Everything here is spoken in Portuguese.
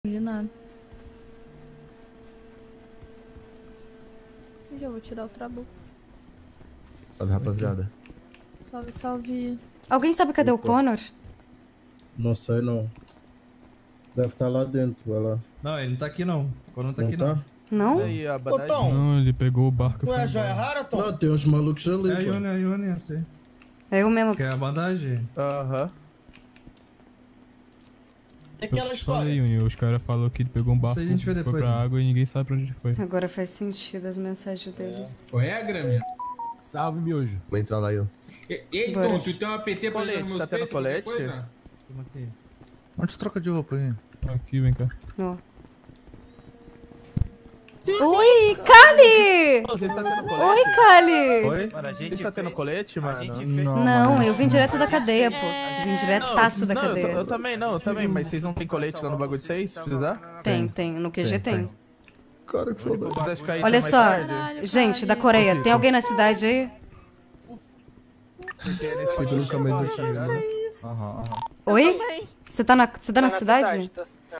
De nada. Eu já vou tirar o trabuco. Salve, rapaziada. Salve, salve. Alguém sabe cadê o Connor? Não sei não. Deve estar lá dentro, vai lá. Não, ele não tá aqui não. Quando não tá aqui Tá? Não? E aí, a Ô, bandagem? Tom, Não, ele pegou o barco e tu foi é a joia embora. rara, Tom? Não, tem uns malucos ali. É a pô. Ione, eu sei. É eu mesmo. Quer a bandagem? Aham. E aquela Eu história? falei, Uni, os caras falaram que ele pegou um barco, Isso a gente vê foi depois, pra né? água e ninguém sabe pra onde ele foi. Agora faz sentido as mensagens dele. Qual é a grama? Salve, miojo. Vou entrar lá, eu. Ei, Bora. Tom, tu tem uma PT pra Colete, jogar nos tá tendo peitos, qualquer colete? coisa? Toma aqui. Onde troca de roupa aí? Aqui, vem cá. Ó. Oi, Kali! Ô, você está tendo colete? Oi, Kali! Oi? Mano, a Você gente está tendo fez- colete, A mano? gente fez... Não, eu vim direto da cadeia, pô. Vim diretaço da Não, cadeia. eu também, mas vocês não tem colete lá no bagulho de vocês, se precisar? Tem. No QG tem. Cara, que saudade. Vocês acham que aí Olha tá mais só, tarde? gente, da Coreia, tem alguém na cidade aí? Porque nesse Sei que eu nunca mais ia tá ligado? Aham. Oi? Você tá na cidade?